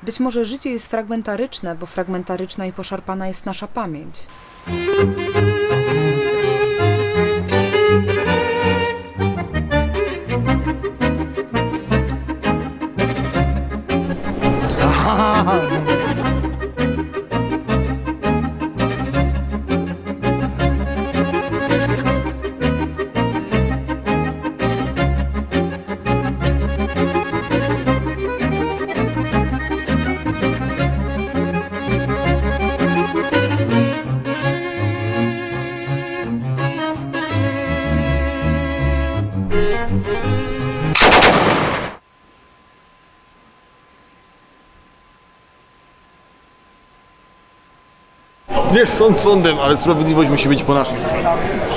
Być może życie jest fragmentaryczne, bo fragmentaryczna i poszarpana jest nasza pamięć. Niech sąd sądem, ale sprawiedliwość musi być po naszej stronie.